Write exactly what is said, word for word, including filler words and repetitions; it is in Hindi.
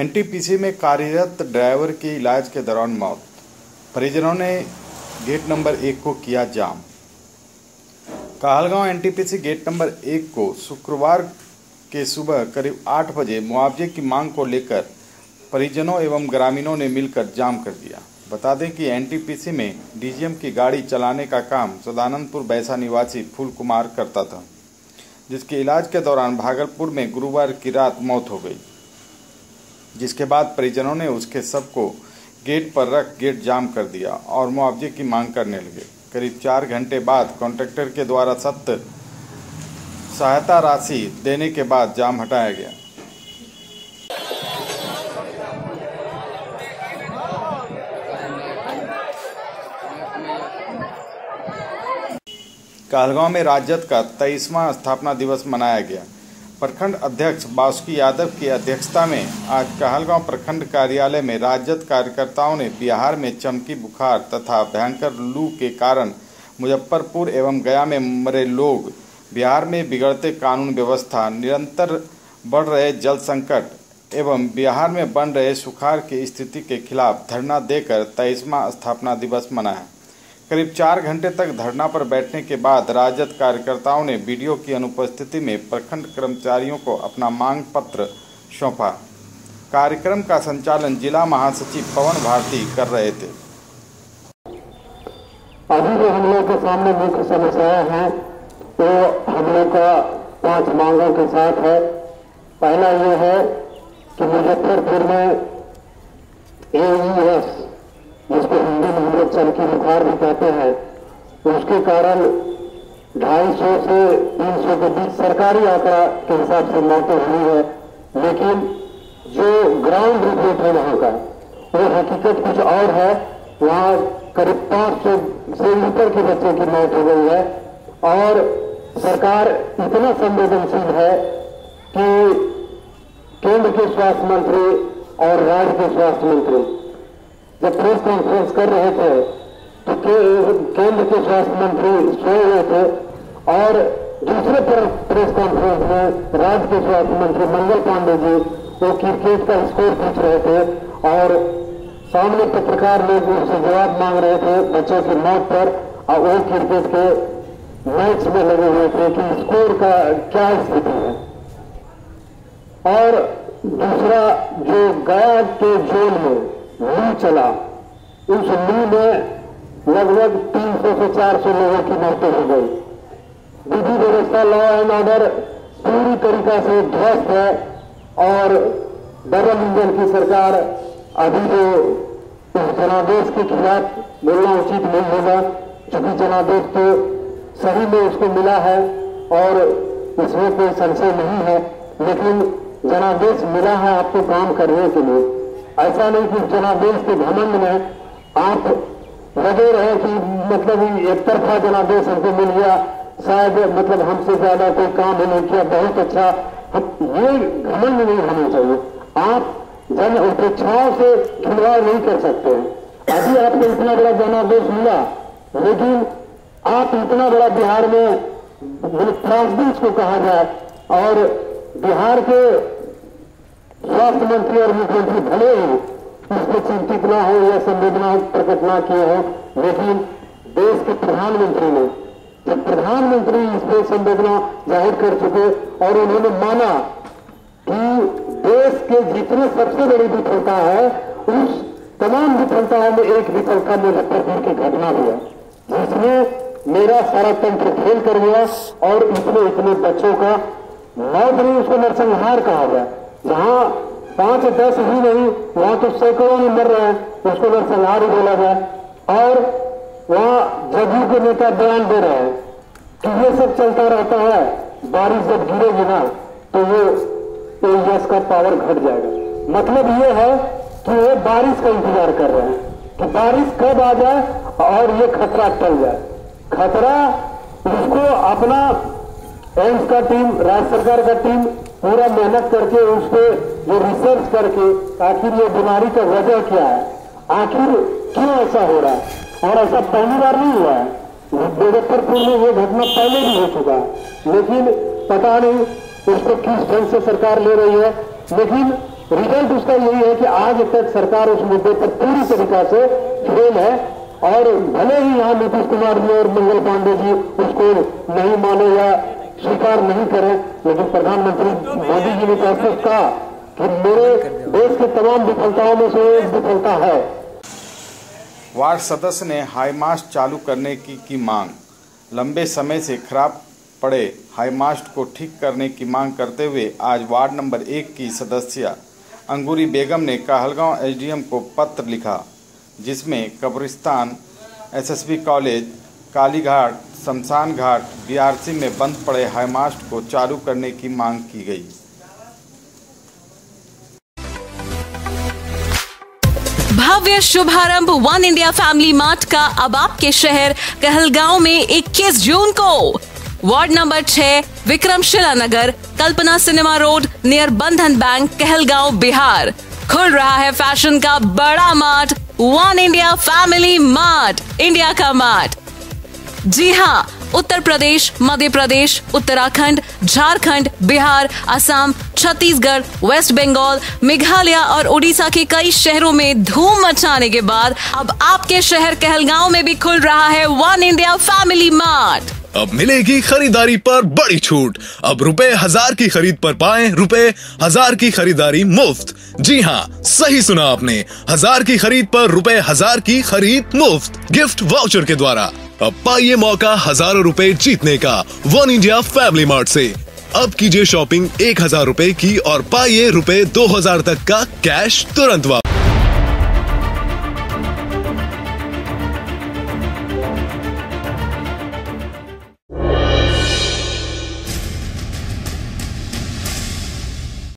एनटीपीसी में कार्यरत ड्राइवर की इलाज के दौरान मौत। परिजनों ने गेट नंबर एक को किया jam. Kahalgaon NTPC gate number एक को शुक्रवार के सुबह करीब आठ बजे मुआवजे की मांग को लेकर परिजनों एवं ग्रामीणों ने मिलकर जाम कर दिया। बता दें कि एनटीपीसी में डीजीएम की गाड़ी चलाने का काम सदानंदपुर बैसा निवासी फूल कुमार करता था, जिसके इलाज के दौरान भागलपुर में गुरुवार की रात मौत हो गई, जिसके बाद परिजनों ने उसके शव को गेट पर रख गेट जाम कर दिया और मुआवजे की मांग करने लगे। करीब चार घंटे बाद कॉन्ट्रैक्टर के द्वारा सख्त सहायता राशि देने के बाद जाम हटाया गया। कहलगांव में राजद का तेईसवां स्थापना दिवस मनाया गया। प्रखंड अध्यक्ष बासुकी यादव की अध्यक्षता में आज कहलगांव प्रखंड कार्यालय में राजद कार्यकर्ताओं ने बिहार में चमकी बुखार तथा भयंकर लू के कारण मुजफ्फरपुर एवं गया में मरे लोग, बिहार में बिगड़ते कानून व्यवस्था, निरंतर बढ़ रहे जल संकट एवं बिहार में बन रहे सुखाड़ की स्थिति के खिलाफ धरना देकर तेईसवां स्थापना दिवस मनाया। करीब चार घंटे तक धरना पर बैठने के बाद राजद कार्यकर्ताओं ने वीडियो की अनुपस्थिति में प्रखंड कर्मचारियों को अपना मांग पत्र सौंपा। कार्यक्रम का संचालन जिला महासचिव पवन भारती कर रहे थे। अभी जो हम लोग के सामने मुख्य समस्याएं हैं तो हम लोग का पांच मांगों के साथ है। पहला ये है कि मुजफ्फरपुर में एईएस, जिसको हिंदी में हम लोग चमकी बुखार भी कहते हैं, उसके कारण ढाई सौ से तीन सौ के बीच सरकारी आंकड़ा के हिसाब से मौतें हुई है, लेकिन जो ग्राउंड रिपोर्ट है वहां का वो हकीकत कुछ और है। वहां करीब पांच सौ से ऊपर के बच्चों की मौत हो गई है और सरकार इतना संवेदनशील है कि केंद्र के स्वास्थ्य मंत्री और राज्य के स्वास्थ्य मंत्री जब प्रेस कॉन्फ्रेंस कर रहे थे तो केंद्र के स्वास्थ्य मंत्री सोए हुए थे और दूसरे प्रेस कॉन्फ्रेंस में राज्य के स्वास्थ्य मंत्री मंगल पांडे जी वो क्रिकेट का स्कोर पूछ रहे थे और सामने पत्रकार लोग उनसे जवाब मांग रहे थे बच्चों की मौत पर, और वो क्रिकेट के मैच में लगे हुए थे कि स्कोर का क्या स्थिति है। और दूसरा, जो गया के जेल में लू चला, उस लू में लगभग तीन सौ से चार सौ लोगों की मौतें हो गई। विधि व्यवस्था, लॉ एंड ऑर्डर पूरी तरीका से ध्वस्त है और डबल इंजन की सरकार अभी जो इस जनादेश के खिलाफ बोलना उचित नहीं होगा, क्योंकि जनादेश तो सही में उसको मिला है और इसमें कोई संशय नहीं है, लेकिन जनादेश मिला है आपको काम करने के लिए। ऐसा नहीं कि जनादेश के घमंड में आप लगे रहे कि मतलब एक तरफा जनादेश हमको मिल गया, शायद मतलब हमसे ज्यादा कोई काम ही नहीं किया, बहुत अच्छा। ये घमंड नहीं होना चाहिए। आप जन अपेक्षाओं से खिलवाड़ नहीं कर सकते हैं। अभी आपको इतना बड़ा जनादेश मिला, लेकिन आप इतना बड़ा बिहार में त्रासदी को कहा जाए और बिहार के स्वास्थ्य मंत्री और मुख्यमंत्री भले ही इसमें चिंतित ना हो या संवेदना प्रकट ना किए हो, लेकिन देश के प्रधानमंत्री ने जब प्रधानमंत्री इस पर संवेदना जाहिर कर चुके और उन्होंने माना कि देश के जितने सबसे बड़ी विफलता है उस तमाम विफलताओं में एक विफलता मुजफ्फरपुर की घटना हुआ, जिसमें मेरा सारा तंत्र फेल कर गया और इसमें इतने बच्चों का मौत नहीं, उसको नरसंहार कहा गया। जहां पांच दस ही नहीं, वहां तो सैकड़ों में मर रहे हैं, उसको नरसंहार ही बोला गया। और वहां जदयू के नेता बयान दे रहे हैं कि ये सब चलता रहता है, बारिश जब गिरेगी ना तो वो एईएस का पावर घट जाएगा। मतलब ये है कि वो बारिश का इंतजार कर रहे हैं कि बारिश कब आ जाए और ये खतरा टल जाए। खतरा उसको अपना एम्स का टीम, राज्य सरकार का टीम पूरा मेहनत करके उस पर जो रिसर्च करके आखिर ये बीमारी का वजह क्या है, आखिर क्यों ऐसा हो रहा है, और ऐसा पहली बार नहीं हुआ है। मुजफ्फरपुर में ये घटना पहले भी हो चुका है, लेकिन पता नहीं उसको किस ढंग से सरकार ले रही है। लेकिन रिजल्ट उसका यही है कि आज तक सरकार उस मुद्दे पर पूरी तरीका से फेल है और भले ही यहाँ नीतीश कुमार जी और मंगल पांडे जी उसको नहीं माने या स्वीकार नहीं करें, लेकिन प्रधानमंत्री मोदी जी ने तो कहा कि मेरे देश की तमाम विफलताओं में से एक विफलता है। वार्ड सदस्य ने हाईमास्ट चालू करने की की मांग। लंबे समय से खराब पड़े हाईमास्ट को ठीक करने की मांग करते हुए आज वार्ड नंबर एक की सदस्य अंगूरी बेगम ने कहलगांव एसडीएम को पत्र लिखा, जिसमें कब्रिस्तान, एसएसबी कॉलेज, कालीघाट, शमशान घाट, बीआरसी में बंद पड़े हाईमास्ट को चालू करने की मांग की गई। भव्य शुभारंभ वन इंडिया फैमिली मार्ट का अब आपके शहर कहलगांव में इक्कीस जून को वार्ड नंबर छह, Vikramshila Nagar, Kalpana cinema road, near Bandhan bank, Kahalgaon, Bihar. खुल रहा है फैशन का बड़ा mart, one India family mart, India का मार्ट। जी हाँ, उत्तर प्रदेश, मध्य प्रदेश, उत्तराखंड, झारखंड, बिहार, असम, छत्तीसगढ़, वेस्ट बंगाल, मेघालय और उड़ीसा के कई शहरों में धूम मचाने के बाद अब आपके शहर कहलगांव में भी खुल रहा है वन इंडिया फैमिली मार्ट। अब मिलेगी खरीदारी पर बड़ी छूट। अब रुपए हजार की खरीद पर पाएं रुपए हजार की खरीदारी मुफ्त। जी हाँ, सही सुना आपने, हजार की खरीद पर रुपए हजार की खरीद मुफ्त गिफ्ट वाउचर के द्वारा। अब पाइए मौका हजारों रुपए जीतने का वन इंडिया फैमिली मार्ट से। अब कीजिए शॉपिंग एक हजार रुपए की और पाइए रुपए दो हजार तक का कैश तुरंत वापस।